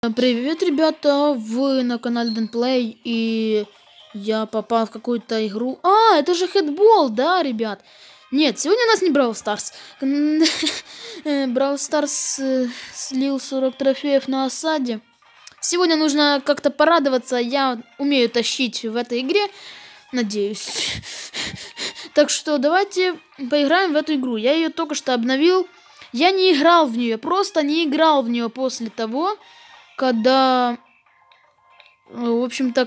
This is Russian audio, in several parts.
Привет, ребята! Вы на канале Денплей, и я попал в какую-то игру. А, это же хэтбол, да, ребят? Нет, сегодня у нас не Brawl Stars. Brawl Stars слил 40 трофеев на осаде. Сегодня нужно как-то порадоваться. Я умею тащить в этой игре, надеюсь. Так что давайте поиграем в эту игру. Я ее только что обновил. Я не играл в нее, просто не играл в нее после того, когда, в общем-то,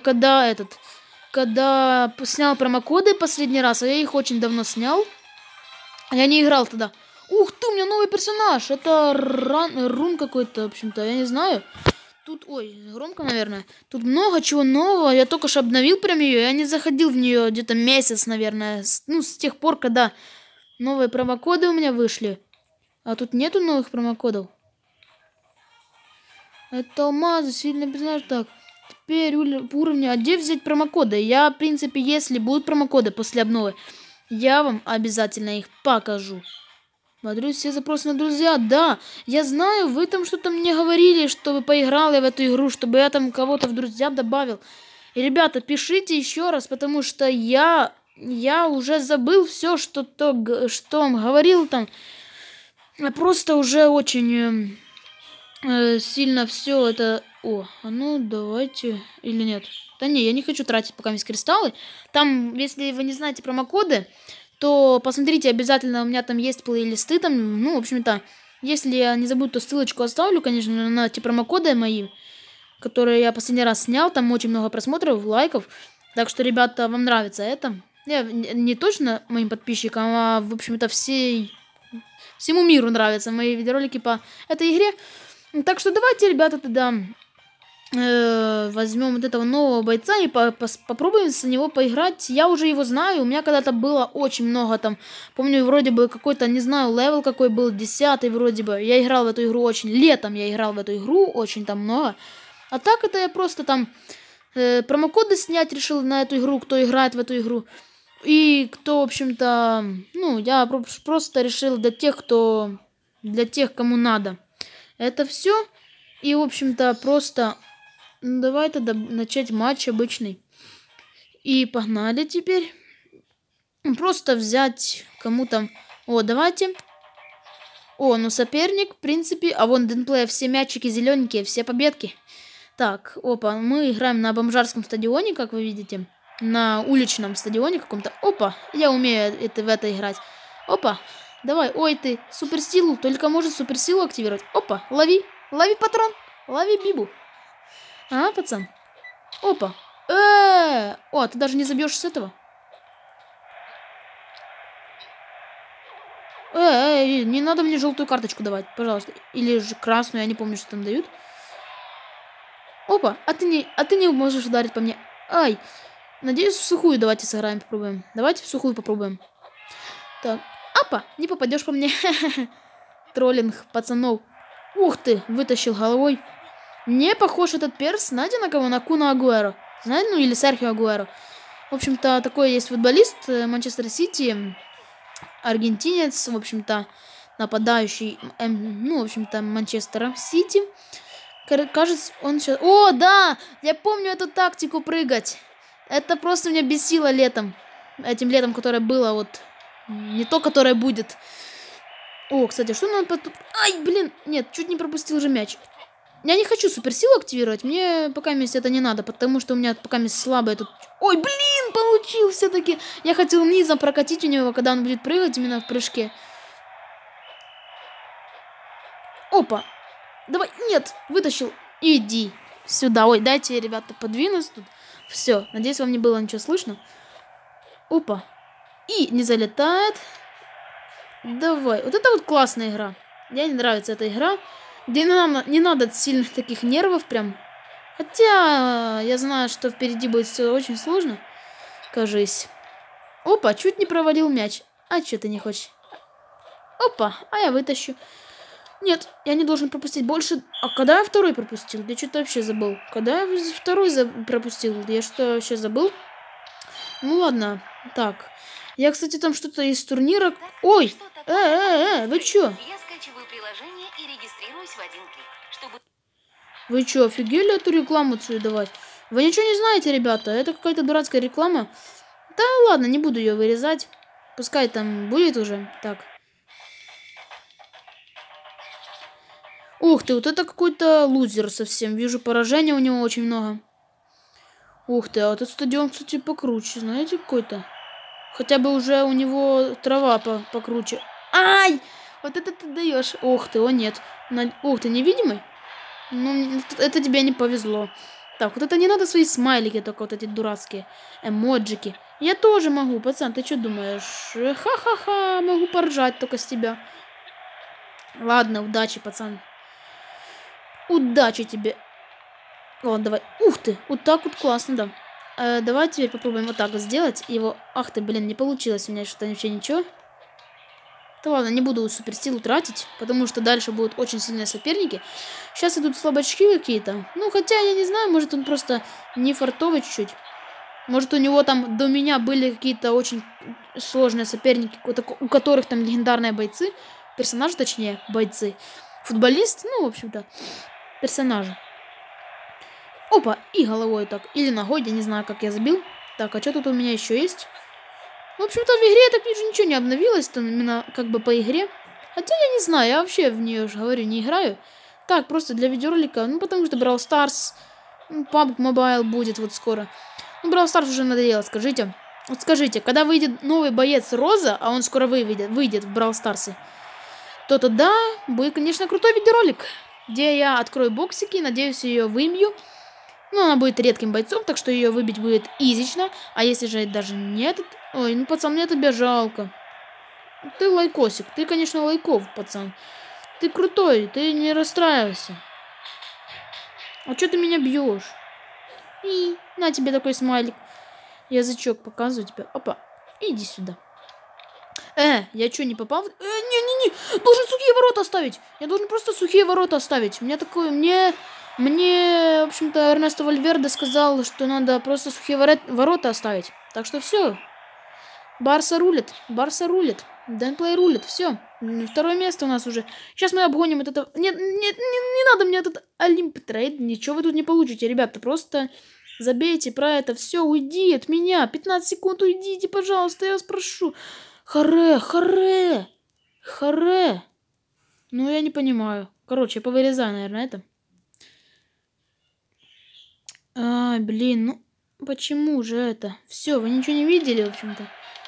когда снял промокоды последний раз, а я их очень давно снял. Я не играл тогда. Ух ты, у меня новый персонаж. Это рун какой-то, в общем-то, я не знаю. Тут, ой, громко, наверное. Тут много чего нового. Я только что обновил прям ее. Я не заходил в нее где-то месяц, наверное. С тех пор, когда новые промокоды у меня вышли. А тут нету новых промокодов. Это алмазы, сильный персонаж. Так, теперь уровня. А где взять промокоды? Я, в принципе, если будут промокоды после обновы, я вам обязательно их покажу. Смотрю все запросы на друзья. Да, я знаю, вы там что-то мне говорили, что вы поиграли в эту игру, чтобы я там кого-то в друзья добавил. И, ребята, пишите еще раз, потому что я уже забыл все, что вам говорил там. Я просто уже очень... сильно все это... О, а ну давайте... Или нет? Да не, я не хочу тратить пока есть кристаллы. Там, если вы не знаете промокоды, то посмотрите обязательно, у меня там есть плейлисты там. Ну, в общем-то, если я не забуду, то ссылочку оставлю, конечно, на эти промокоды мои, которые я последний раз снял. Там очень много просмотров, лайков. Так что, ребята, вам нравится это. Я не точно моим подписчикам, а, в общем-то, всему миру нравятся мои видеоролики по этой игре. Так что давайте, ребята, тогда возьмем вот этого нового бойца и попробуем с него поиграть. Я уже его знаю, у меня когда-то было очень много там. Помню, вроде бы какой-то, не знаю, левел какой был, 10-й вроде бы. Я играл в эту игру очень, летом я играл в эту игру очень там много. А так это я просто там промокоды снять решил на эту игру, кто играет в эту игру. И кто, в общем-то, ну, я просто решил для тех, кому надо. Это все. И, в общем-то, просто давай тогда начать матч обычный. И погнали теперь. Просто взять кому-то... О, давайте. О, ну соперник, в принципе. А вон Денплея все мячики зелененькие, все победки. Так, опа, мы играем на бомжарском стадионе, как вы видите. На уличном стадионе каком-то. Опа, я умею в это играть. Опа. Давай, ой ты, суперсилу, только может суперсилу активировать. Опа, лови патрон, лови бибу. А, пацан? Опа. О, ты даже не забьешь с этого. Не надо мне желтую карточку давать, пожалуйста. Или же красную, я не помню, что там дают. Опа, а ты не можешь ударить по мне. Ай, надеюсь, в сухую давайте сыграем, попробуем. Давайте в сухую попробуем. Так. Опа, не попадешь по мне. Троллинг пацанов. Ух ты, вытащил головой. Не похож этот перс, знаете на кого? На Куна Агуэро. Знаете, ну или Серхио Агуэро. В общем-то, такой есть футболист Манчестер Сити. Аргентинец, в общем-то, нападающий, ну, в общем-то, Манчестера Сити. Кажется, он сейчас... О, да! Я помню эту тактику прыгать. Это просто меня бесило летом. Этим летом, которое было вот... Не то, которое будет. О, кстати, что надо потом... Ай, блин, нет, чуть не пропустил уже мяч. Я не хочу суперсилу активировать. Мне пока месяц это не надо, потому что у меня пока месяц слабое тут... Ой, блин, получил все-таки. Я хотел низом прокатить у него, когда он будет прыгать именно в прыжке. Опа. Давай, нет, вытащил. Иди сюда. Ой, дайте, ребята, подвинусь тут. Все, надеюсь, вам не было ничего слышно. Опа. И не залетает. Давай. Вот это вот классная игра. Мне не нравится эта игра. Где не надо сильных таких нервов прям. Хотя я знаю, что впереди будет все очень сложно. Кажись. Опа, чуть не провалил мяч. А что ты не хочешь? Опа, а я вытащу. Нет, я не должен пропустить больше. А когда я второй пропустил? Я что-то вообще забыл. Когда я второй пропустил? Я что, вообще забыл? Ну ладно. Так. Я, кстати, там что-то из турнира... Ой! Вы чё? Я скачиваю приложение и регистрируюсь в один клик, чтобы... Вы что, офигели эту рекламу свою давать? Вы ничего не знаете, ребята? Это какая-то дурацкая реклама. Да ладно, не буду ее вырезать. Пускай там будет уже. Так. Ух ты, вот это какой-то лузер совсем. Вижу, поражения у него очень много. Ух ты, а вот этот стадион, кстати, покруче. Знаете, какой-то? Хотя бы уже у него трава покруче. Ай! Вот это ты даешь. Ух ты, о нет. Ух ты, невидимый? Ну, это тебе не повезло. Так, вот это не надо свои смайлики, только вот эти дурацкие эмоджики. Я тоже могу, пацан, ты что думаешь? Ха-ха-ха, могу поржать только с тебя. Ладно, удачи, пацан. Удачи тебе. Ладно, давай. Ух ты, вот так вот классно, да. Давай теперь попробуем вот так вот сделать его. Ах ты, блин, не получилось у меня что-то вообще ничего. Да ладно, не буду суперсилу тратить, потому что дальше будут очень сильные соперники. Сейчас идут слабачки какие-то. Ну, хотя, я не знаю, может он просто не фартовый чуть-чуть. Может у него там до меня были какие-то очень сложные соперники, у которых там легендарные бойцы. Персонажи, точнее, бойцы. Футболист, ну, в общем-то, персонажи. Опа, и головой так, или ногой, я не знаю, как я забил. Так, а что тут у меня еще есть? В общем-то, в игре, я так вижу, ничего не обновилось, там именно как бы по игре. Хотя я не знаю, я вообще в нее, уже говорю, не играю. Так, просто для видеоролика, ну, потому что Brawl Stars, PUBG Mobile будет вот скоро. Ну, Brawl Stars уже надоело, скажите. Вот скажите, когда выйдет новый боец Роза, а он скоро выйдет в Brawl Stars, то тогда будет, конечно, крутой видеоролик, где я открою боксики, надеюсь, ее вымью. Ну, она будет редким бойцом, так что ее выбить будет изично. А если же даже нет... Ой, ну, пацан, мне тебя жалко. Ты лайкосик. Ты, конечно, лайков, пацан. Ты крутой, ты не расстраивайся. А что ты меня бьешь? И на тебе такой смайлик. Язычок показываю тебе. Опа, иди сюда. Я что, не попал? Не-не-не, должен сухие ворота оставить. Я должен просто сухие ворота оставить. У меня такое, мне, в общем-то, Эрнесто Вальверде сказал, что надо просто сухие ворота оставить. Так что все. Барса рулит. Денплей рулит. Все. Второе место у нас уже. Сейчас мы обгоним это. Нет, не надо мне этот Олимп трейд. Ничего вы тут не получите, ребята. Просто забейте про это. Все, уйди от меня. 15 секунд уйдите, пожалуйста, я вас прошу. Харе. Ну, я не понимаю. Короче, я повырезаю, наверное, это. Ай, блин, ну почему же это? Все, вы ничего не видели, в общем-то.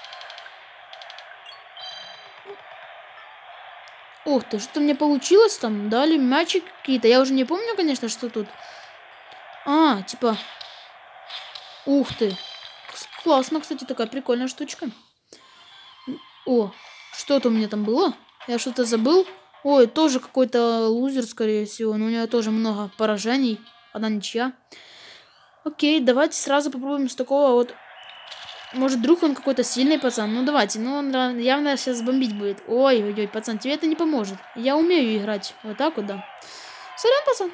Ух ты, что-то мне получилось там. Дали мячик какие-то. Я уже не помню, конечно, что тут. Типа... Ух ты. Классно, кстати, такая прикольная штучка. О, что-то у меня там было. Я что-то забыл. Ой, тоже какой-то лузер, скорее всего. Но у него тоже много поражений. Одна ничья. Окей, давайте сразу попробуем с такого вот... Может, вдруг он какой-то сильный пацан. Ну, давайте. Ну, он явно сейчас бомбить будет. Ой, пацан, тебе это не поможет. Я умею играть. Вот так вот, да. Сорян, пацан.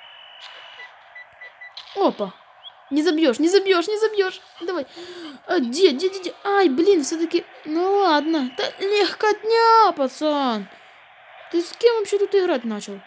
Опа. Не забьешь. Давай. Где? Ай, блин, все-таки... Ну, ладно. Да легкотня, пацан. Ты с кем вообще тут играть начал?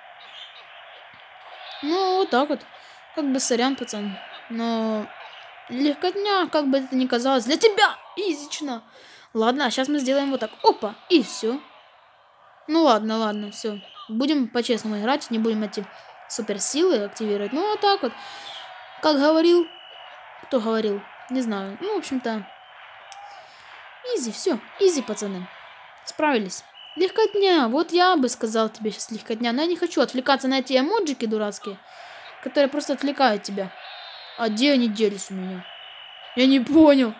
Ну, вот так вот. Как бы сорян, пацан. Но... Легкотня, как бы это ни казалось, для тебя изично. Ладно, а сейчас мы сделаем вот так. Опа, и все. Ну ладно, все. Будем по-честному играть, не будем эти суперсилы активировать. Ну, вот так вот. Как говорил. Кто говорил? Не знаю. Ну, в общем-то. Изи, все. Изи, пацаны. Справились. Легкотня. Вот я бы сказал тебе сейчас легкотня. Но я не хочу отвлекаться на эти эмоджики дурацкие, которые просто отвлекают тебя. А где они делись у меня? Я не понял.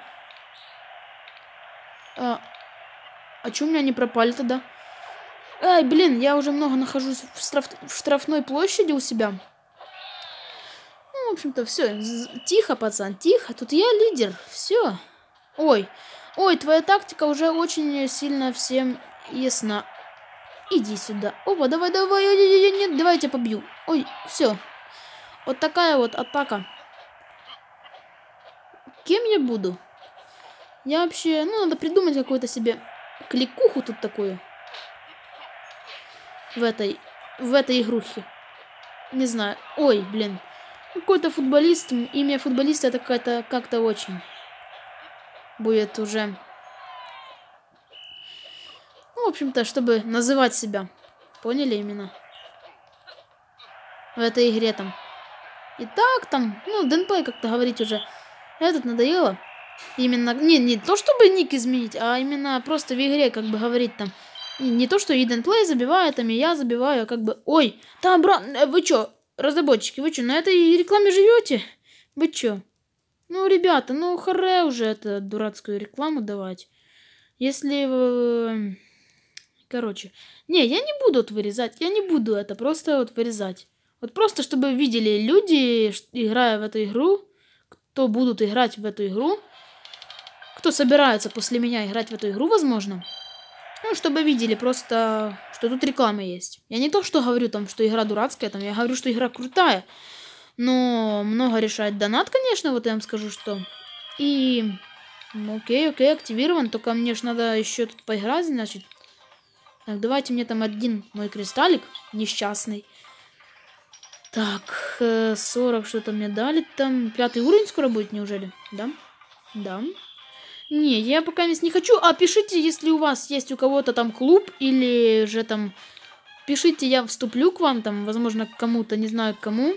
А чё у меня не пропали тогда? Ай, блин, я уже много нахожусь в штрафной площади у себя. Ну, в общем-то, все. Тихо, пацан, тихо. Тут я лидер. Все. Ой, твоя тактика уже очень сильно всем ясна. Иди сюда. Опа, давай. Нет, давай я тебя побью. Ой, все. Вот такая вот атака. Кем я буду? Я вообще... Ну, надо придумать какую-то себе кликуху тут такую. В этой игрухе. Не знаю. Ой, блин. Какой-то футболист, имя футболиста это какая-то как-то очень будет уже. Ну, в общем-то, чтобы называть себя. Поняли именно? В этой игре там. И так там, ну, Дэнплей как-то говорить уже. Этот надоело. Именно, не то чтобы ник изменить, а именно просто в игре как бы говорить там. Не то, что Eden Play забивает, там и я забиваю, а как бы... Ой, там, брат, вы чё, разработчики, вы чё, на этой рекламе живете? Вы чё? Ну, ребята, ну, харе уже это дурацкую рекламу давать. Если... Короче. Не, я не буду вот вырезать, я не буду это просто вот вырезать. Вот просто, чтобы видели люди, играя в эту игру, кто будут играть в эту игру, кто собирается после меня играть в эту игру, возможно. Ну, чтобы видели просто, что тут реклама есть. Я не то, что говорю там, что игра дурацкая, там, я говорю, что игра крутая. Но много решает донат, конечно, вот я вам скажу, что. И... Окей, активирован. Только мне ж надо еще тут поиграть, значит. Так, давайте мне там один мой кристаллик несчастный. Так, 40 что-то мне дали там. 5-й уровень скоро будет, неужели? Да? Да. Не, я пока не хочу. А пишите, если у вас есть у кого-то там клуб или же там... Пишите, я вступлю к вам там, возможно, к кому-то, не знаю к кому.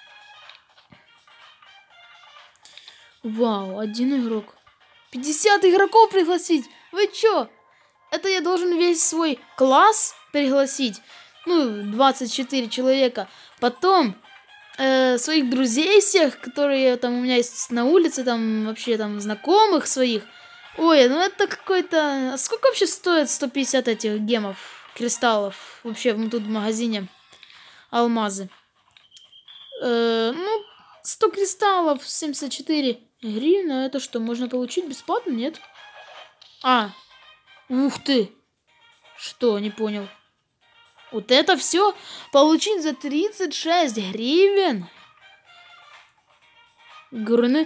Вау, один игрок. 50 игроков пригласить? Вы чё? Это я должен весь свой класс пригласить? Ну, 24 человека. Потом своих друзей всех, которые там у меня есть на улице, там вообще там знакомых своих. Ой, ну это какой-то... Сколько вообще стоит 150 этих гемов, кристаллов? Вообще тут в магазине алмазы. Ну, 100 кристаллов, 74 гривны. Это что, можно получить бесплатно? Нет? А, ух ты! Что, не понял. Вот это все получить за 36 гривен? Горны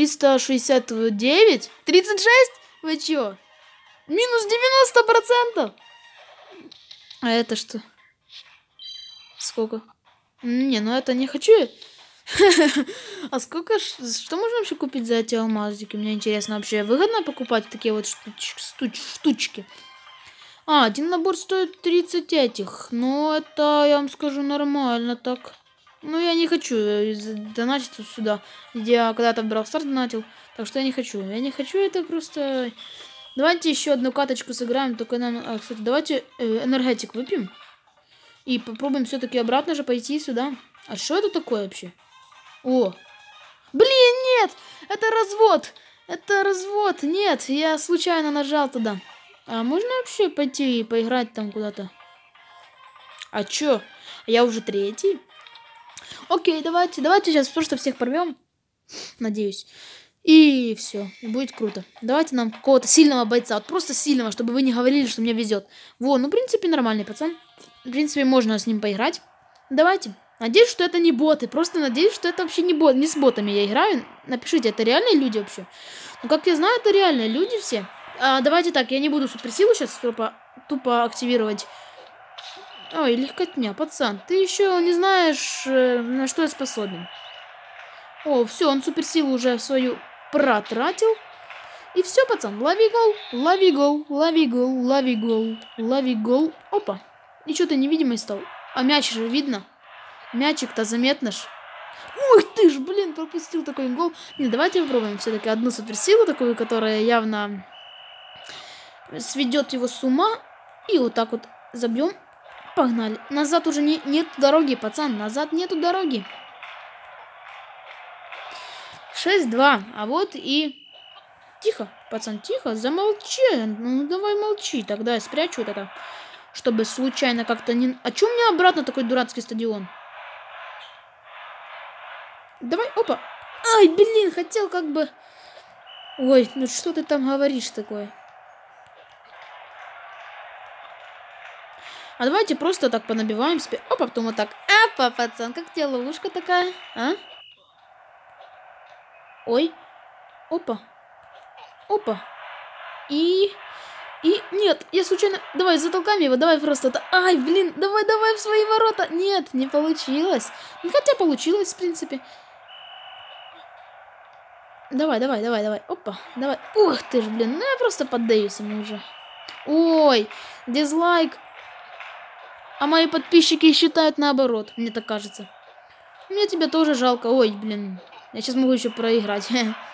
369? 36? Вы чё? Минус 90%? А это что? Сколько? Не, ну это не хочу. А сколько... Что можно вообще купить за эти алмазики? Мне интересно, вообще выгодно покупать такие вот штучки? А, один набор стоит 30 этих. Но это, я вам скажу, нормально так. Ну, я не хочу донатить сюда, где я когда-то в Brawl Stars донатил. Так что я не хочу. Я не хочу, это просто... Давайте еще одну каточку сыграем. Только нам... кстати, давайте энергетик выпьем. И попробуем все-таки обратно же пойти сюда. А что это такое вообще? О! Блин, нет! Это развод! Это развод! Нет, я случайно нажал туда. А можно вообще пойти и поиграть там куда-то? А чё? Я уже 3-й? Окей, давайте сейчас просто всех порвем. Надеюсь. И все, будет круто. Давайте нам какого-то сильного бойца. Вот просто сильного, чтобы вы не говорили, что мне везет. Во, ну, в принципе, нормальный пацан. В принципе, можно с ним поиграть. Давайте. Надеюсь, что это не боты. Просто надеюсь, что это вообще не бот. Не с ботами я играю. Напишите, это реальные люди вообще? Ну, как я знаю, это реальные люди все. Давайте так, я не буду суперсилу сейчас тупо активировать. Ой, легкотня, пацан. Ты еще не знаешь, на что я способен. О, все, он суперсилу уже свою протратил. И все, пацан, лови гол, лови гол, лови гол, лови гол, лови гол. Опа, и что-то невидимый стал. А мяч же видно. Мячик-то заметно ж. Ух ты ж, блин, пропустил такой гол. Не, давайте попробуем все-таки одну суперсилу такую, которая явно сведет его с ума. И вот так вот забьем. Погнали. Назад уже нет дороги, пацан. Назад нету дороги. 6-2. А вот и... Тихо, пацан, тихо. Замолчи. Ну, давай молчи. Тогда я спрячу вот это. Чтобы случайно как-то не... А чё у меня обратно такой дурацкий стадион? Давай, опа. Ай, блин, хотел как бы... Ой, ну что ты там говоришь такое? А давайте просто так понабиваем себе. Опа, потом вот так. Опа, пацан, как тебе ловушка такая? А? Ой. Опа. Опа. И... И нет, я случайно... Давай, затолкаем его, давай просто... Ай, блин, давай в свои ворота. Нет, не получилось. Ну, хотя получилось, в принципе. Давай. Опа, давай. Ух ты ж, блин, ну я просто поддаюсь ему уже. Ой, дизлайк. А мои подписчики считают наоборот, мне так кажется. Мне тебя тоже жалко. Ой, блин, я сейчас могу еще проиграть.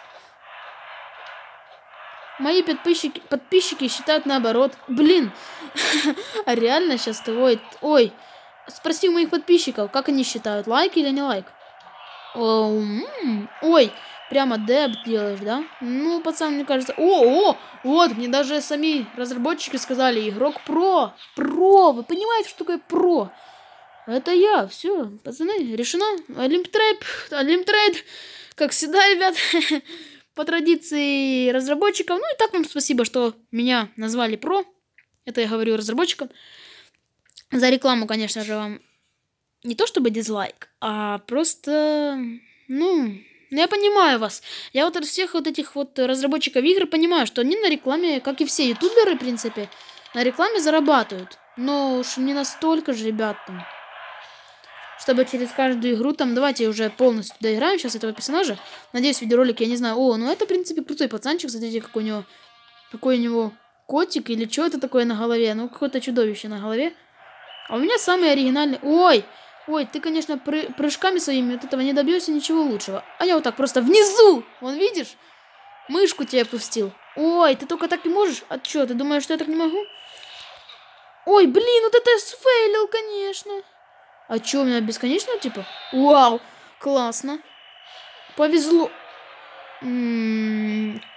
Мои подписчики считают наоборот. Блин. А реально сейчас-то... Ой. Спроси у моих подписчиков, как они считают, лайк или не лайк. Ой. Прямо деб делаешь, да? Ну, пацан, мне кажется... Вот, мне даже сами разработчики сказали, игрок про. Про, вы понимаете, что такое про? Это я, все, пацаны, решено. Олимтрейд, как всегда, ребят. По традиции разработчиков. Ну и так вам спасибо, что меня назвали про. Это я говорю разработчикам. За рекламу, конечно же, вам не то чтобы дизлайк, а просто... Ну, я понимаю вас. Я вот от всех вот этих вот разработчиков игр понимаю, что они на рекламе, как и все ютуберы, в принципе, на рекламе зарабатывают. Но уж не настолько же, ребят, там. Чтобы через каждую игру, там, давайте уже полностью доиграем сейчас этого персонажа. Надеюсь, видеоролик, я не знаю. Ну это, в принципе, крутой пацанчик. Смотрите, какой у него котик или что это такое на голове. Ну, какое-то чудовище на голове. А у меня самый оригинальный... Ой, ты, конечно, прыжками своими от этого не добьешься ничего лучшего. А я вот так просто внизу, вон видишь? Мышку тебе пустил. Ой, ты только так не можешь? А что, ты думаешь, что я так не могу? Ой, блин, вот это я сфейлил, конечно. А чё, у меня бесконечно, типа? Вау, классно. Повезло. Блин,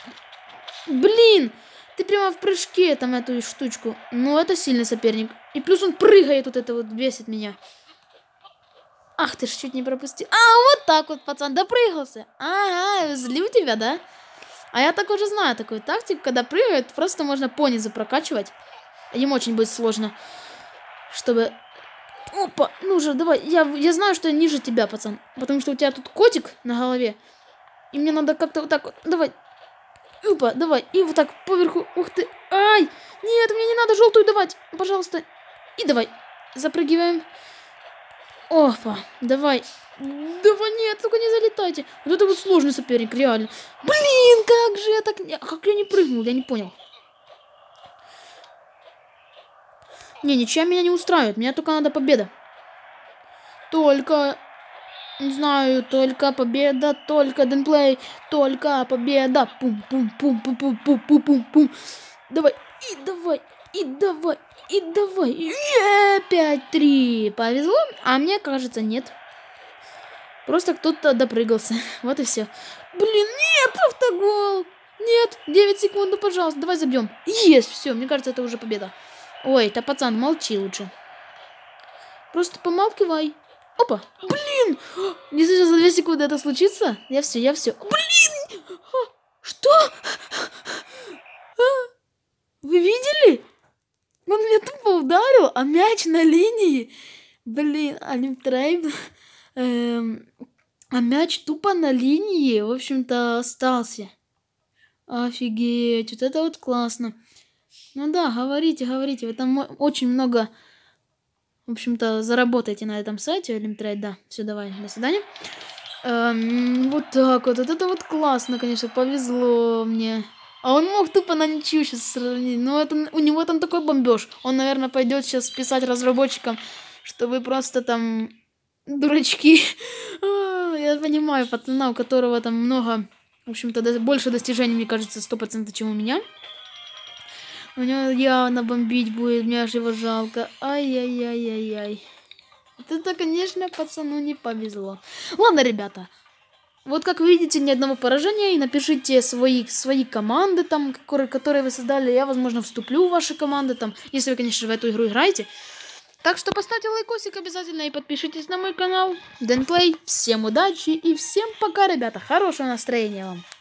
ты прямо в прыжке там эту штучку. Ну, это сильный соперник. И плюс он прыгает, вот это вот бесит меня. Ах, ты ж чуть не пропустил. Вот так вот, пацан, допрыгался. Ага, злю тебя, да? А я так уже знаю такую тактику, когда прыгают, просто можно понизу прокачивать. Им очень будет сложно, чтобы... Опа, ну же, давай. Я знаю, что я ниже тебя, пацан. Потому что у тебя тут котик на голове. И мне надо как-то вот так вот. Давай. Опа, давай. И вот так поверху. Ух ты. Ай! Нет, мне не надо желтую давать. Пожалуйста. И давай. Запрыгиваем. Опа, давай. Давай, нет, только не залетайте. Вот это вот сложный соперник, реально. Блин, как же я так... Как я не прыгнул, я не понял. Не, ничья меня не устраивает. Мне только надо победа. Только... Не знаю, только победа, только денплей, только победа. Пум-пум-пум-пум-пум-пум-пум-пум. Давай, и давай, и давай, и давай. 5-3. Повезло? А мне кажется, нет. Просто кто-то допрыгался. Вот и все. Блин, нет, автогол. Нет, 9 секунд, ну, пожалуйста, давай забьем. Есть, все, мне кажется, это уже победа. Ой, это пацан, молчи лучше. Просто помалкивай. Опа, блин! Если сейчас за 2 секунды это случится, я все. Блин! Что? Вы видели? Он меня тупо ударил, а мяч на линии. Блин, Олимтрейд. А мяч тупо на линии, в общем-то, остался. Офигеть, вот это вот классно. Ну да, говорите, вы там очень много, в общем-то, заработаете на этом сайте, Олимтрейд, да. Все, давай, до свидания. Вот так вот это вот классно, конечно, повезло мне. А он мог тупо на ничью сейчас сравнить, но это, у него там такой бомбеж. Он, наверное, пойдет сейчас писать разработчикам, что вы просто там дурачки. Я понимаю пацана, у которого там много, в общем-то, больше достижений, мне кажется, 100%, чем у меня. У него явно бомбить будет, мне аж его жалко. Ай-яй-яй-яй-яй. Это, конечно, пацану не повезло. Ладно, ребята. Вот как видите, ни одного поражения. И напишите свои команды, там, которые вы создали. Я, возможно, вступлю в ваши команды, там, если вы, конечно, в эту игру играете. Так что поставьте лайкосик обязательно и подпишитесь на мой канал. Денплей. Всем удачи и всем пока, ребята. Хорошего настроения вам.